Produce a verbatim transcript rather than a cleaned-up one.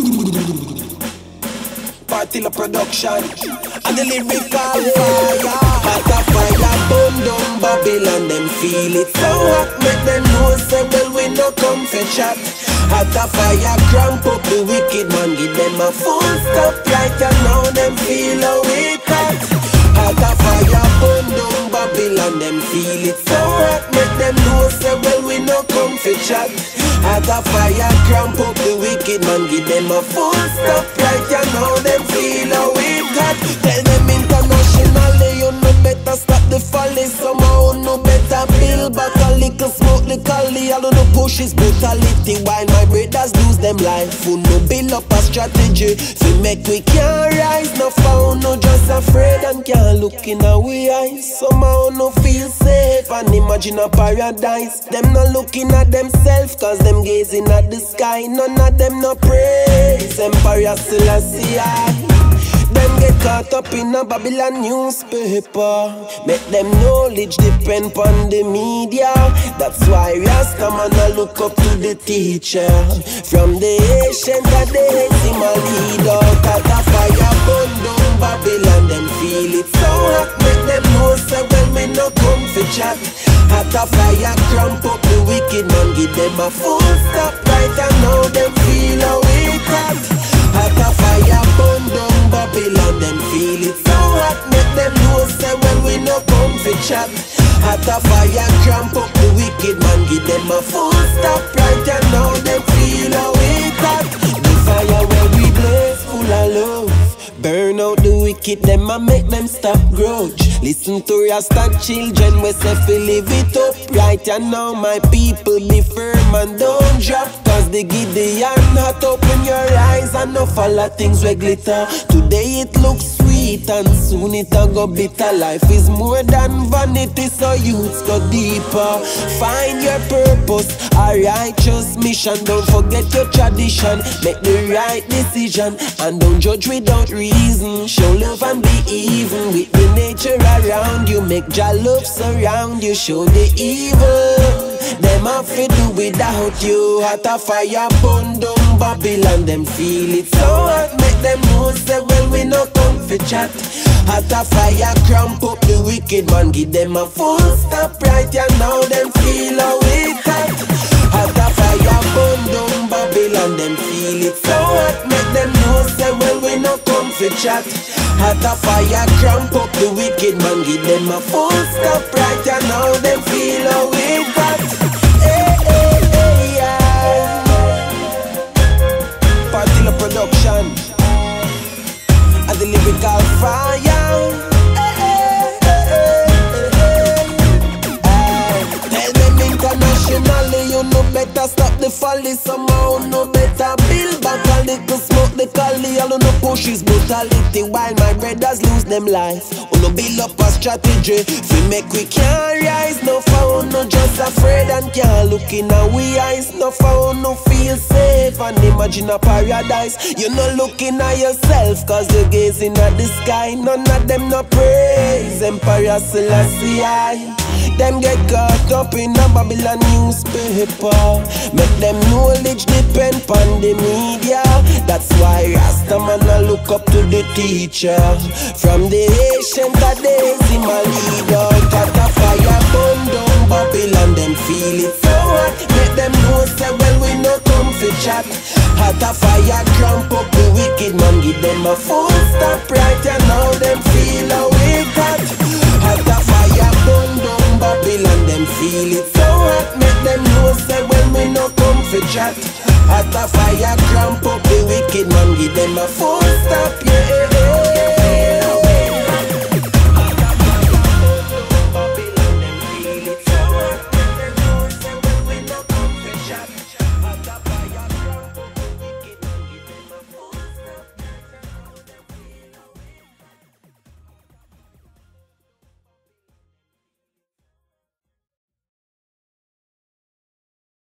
Partilla production and the lyrical fire. Hot a fire burn down Babylon, them feel it so hot. Make them know say well we no come for chat. Hot a fire cramp up the wicked man, give them a full stop right and now them feel how it hot. Hot a fire burn down Babylon, them feel it so hot. Make them know say well we no come for chat. Hot a fire cramp up the wicked man, give them a full stop right and now them feel how it hot. Tell them internationally you no better stop the folly. Somehow no better build back a little smoke the cali. All of the push is brutality while my brothers lose them life. Who no build up a strategy fi make we can't rise. No found, no just afraid and can't look in our eyes. Somehow no feel safe and imagine a paradise. Them not looking at themselves cause them gazing at the sky. None of them no praise Emperor Selassie I. Them get caught up in a Babylon newspaper. Make them knowledge depend on the media. That's why Rastaman a look up to the teacher. From the ancient that they hate him a leader. Got a fire burn down Babylon, them feel it so hot. Make them know say well me no come for chat. Hot a fire cramp up the wicked man, give them a full stop right and now them feel how it hot. Hot a fire burn down Babylon, them feel it so hot. Make them know say well we no come for chat. Hot a fire cramp up the wicked man, give them a full stop right and now them feel how it hot. The fire where we blaze full of love. Burn out the wicked, them and make them stop grudge. Listen to Rasta children, we say fi live it up right and now my people be firm and don't drop. Cause the Gideon hot, open your eyes and no follow things we glitter. Today it looks sweet and soon it a go bitter. Life is more than vanity, so youths go deeper. Find your purpose, a righteous mission. Don't forget your tradition, make the right decision and don't judge without reason. Show love and be even with the nature around you. Make your love surround you, show the evil them have to do without you. Hot a fire burn down Babylon, them feel it so hot. Make them know say well we no come for chat. Hot a fire cramp up the wicked man, give them a full stop right and now them feel how it hot. Hot a fire burn down Babylon, them feel it so hot. Make them know say well we no come for chat. Hot a fire cramp up the wicked man, give them a full stop right and now them feel how it hot. Hey, hey, hey, yeah. Partilla production and the lyrical fire. Hey, hey, hey, hey, hey. Tell them internationally you no better stop the folly. Somehow no better build back a little smoke the cali. All no push is brutality while my brothers lose them life. Oh no build up a strategy fi make we can't rise. No found, no just afraid and can't look in our eyes. No found, no feel safe and imagine a paradise. You no looking at yourself cause you're gazing at the sky. None of them no praise Emperor Selassie I. Them get caught up in a Babylon newspaper. Make them knowledge depend on the media. That's why Rastaman a look up to the teacher. From the ancient days him a leader. Got a fire burn down Babylon, them feel it so hot. Make them know say well we no come for chat. Hot a fire cramp up the wicked man, give them a full stop right and now them feel how it hot. Hot a fire burn down Babylon, them feel it so hot. Make them know say well we no come for chat. Hot a fire cramp up the wicked man, give them a full stop, yeah.